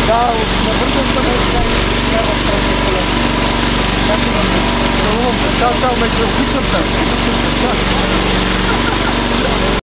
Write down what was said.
Да, набързам да ме изкарва в крайния колен. Чао, чао, ме обичам те. Чао.